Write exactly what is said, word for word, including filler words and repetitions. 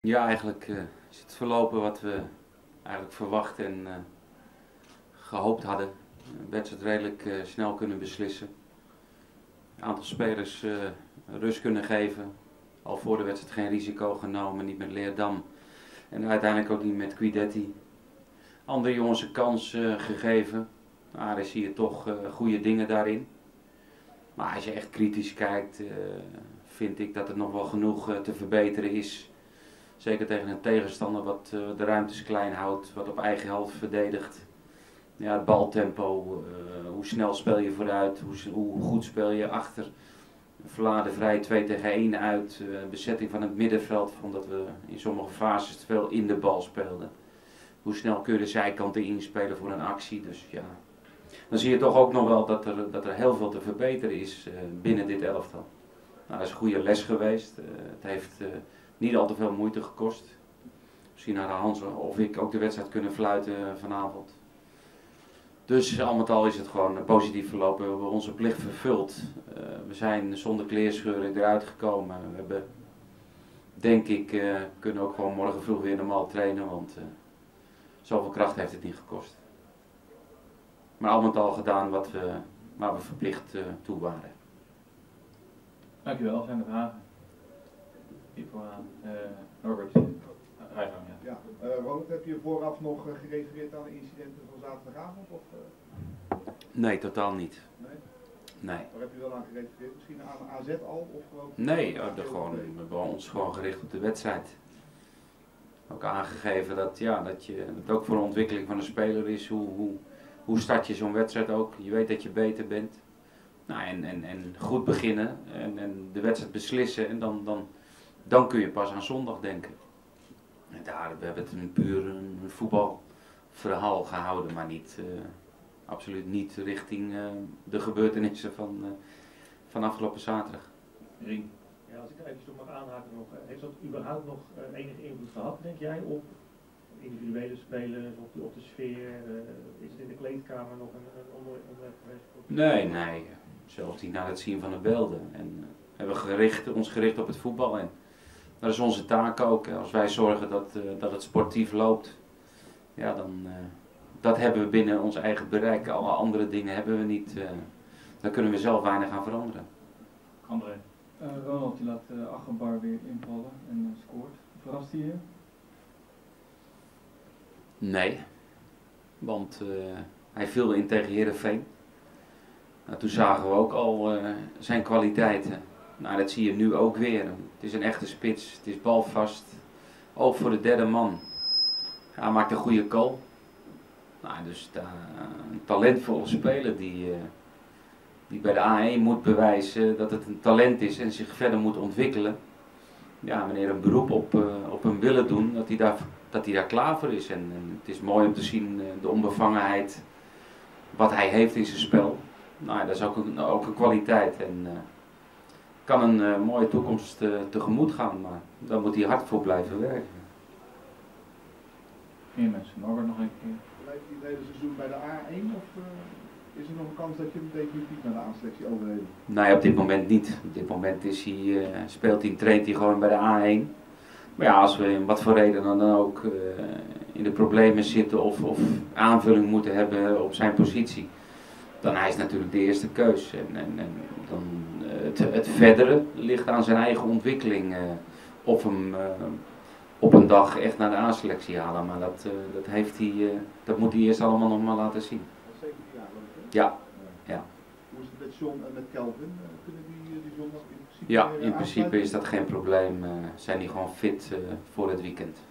Ja, eigenlijk uh, is het verlopen wat we eigenlijk verwacht en uh, gehoopt hadden. De wedstrijd redelijk uh, snel kunnen beslissen. Een aantal spelers uh, rust kunnen geven. Al voor de wedstrijd geen risico genomen, niet met Leerdam. En uiteindelijk ook niet met Guidetti. Andere jongens een kans uh, gegeven. Nou, dan zie je toch uh, goede dingen daarin. Maar als je echt kritisch kijkt, uh, vind ik dat er nog wel genoeg uh, te verbeteren is. Zeker tegen een tegenstander wat uh, de ruimtes klein houdt, wat op eigen helft verdedigt. Ja, het baltempo, uh, hoe snel speel je vooruit, hoe, hoe goed speel je achter. Verladen vrij twee tegen één uit, uh, bezetting van het middenveld, omdat we in sommige fases te veel in de bal speelden. Hoe snel kun je de zijkanten inspelen voor een actie, dus ja. Dan zie je toch ook nog wel dat er, dat er heel veel te verbeteren is uh, binnen dit elftal. Nou, dat is een goede les geweest, uh, het heeft uh, niet al te veel moeite gekost. Misschien hadden Hans of ik ook de wedstrijd kunnen fluiten vanavond. Dus al met al is het gewoon positief verlopen. We hebben onze plicht vervuld. Uh, we zijn zonder kleerscheuren eruit gekomen. We hebben, denk ik, uh, kunnen ook gewoon morgen vroeg weer normaal trainen, want uh, zoveel kracht heeft het niet gekost. Maar al met al gedaan wat we, waar we verplicht uh, toe waren. Dankjewel, Fernand Hagen. Ivo aan, uh, Norbert, Rijsman, ja. Ja, uh, Ronald, heb je vooraf nog uh, gerefereerd aan de incidenten van zaterdagavond? Of, uh... Nee, totaal niet. Nee? Nee. Waar heb je wel aan gerefereerd? Misschien aan A Z al? Of gewoon... Nee, ja, de gewoon, we hebben ons gewoon gericht op de wedstrijd. Ook aangegeven dat, ja, dat, je, dat het ook voor de ontwikkeling van de speler is. Hoe, hoe, hoe start je zo'n wedstrijd ook? Je weet dat je beter bent. Nou, en, en, en goed beginnen en, en de wedstrijd beslissen en dan, dan, dan kun je pas aan zondag denken. En daar, we hebben het een puur een voetbalverhaal gehouden, maar niet, uh, absoluut niet richting uh, de gebeurtenissen van, uh, van afgelopen zaterdag. Rien. Ja, als ik er even nog mag aanhaken, nog, heeft dat überhaupt nog uh, enige invloed gehad, denk jij, op individuele spelers, op de, op de sfeer? Uh, is het in de kleedkamer nog een, een onderwerp geweest? Nee, nee. Zelfs niet na het zien van de beelden. En uh, hebben we gericht, ons gericht op het voetbal. En dat is onze taak ook. Als wij zorgen dat, uh, dat het sportief loopt, ja, dan uh, dat hebben we binnen ons eigen bereik. Alle andere dingen hebben we niet. Uh, daar kunnen we zelf weinig aan veranderen. André. Uh, Ronald, je laat uh, Achenbar weer invallen en uh, scoort. Verrast hij je? Nee, want uh, hij viel in tegen Heerenveen. Nou, toen zagen we ook al uh, zijn kwaliteiten. Nou, dat zie je nu ook weer. Het is een echte spits, het is balvast. Ook voor de derde man. Hij maakt een goede goal. Nou, dus uh, een talentvolle speler die, uh, die bij de A één moet bewijzen dat het een talent is en zich verder moet ontwikkelen. Ja, wanneer een beroep op, uh, op hem willen doen, dat hij daar, dat hij daar klaar voor is. En, en het is mooi om te zien uh, de onbevangenheid, wat hij heeft in zijn spel. Nou, dat is ook een, ook een kwaliteit en uh, kan een uh, mooie toekomst uh, tegemoet gaan, maar daar moet hij hard voor blijven werken. Meer mensen. Norbert nog een keer. Blijft hij het hele seizoen bij de A één of uh, is er nog een kans dat je hem definitief naar de A-selectie overheeft? Nee, op dit moment niet. Op dit moment is hij, uh, speelt hij, traint hij gewoon bij de A één. Maar ja, als we in wat voor reden dan ook uh, in de problemen zitten of, of aanvulling moeten hebben op zijn positie, dan hij is natuurlijk de eerste keus. En, en, en dan, uh, het, het verdere ligt aan zijn eigen ontwikkeling. Uh, of hem uh, op een dag echt naar de A-selectie halen. Maar dat, uh, dat, heeft hij, uh, dat moet hij eerst allemaal nog maar laten zien. Dat is zeventien jaar lang, hè? Ja. Ja. Hoe is het met John en met Kelvin? Uh, kunnen die, die zondag in principe... Ja, in principe is dat geen probleem. Uh, zijn die gewoon fit uh, voor het weekend.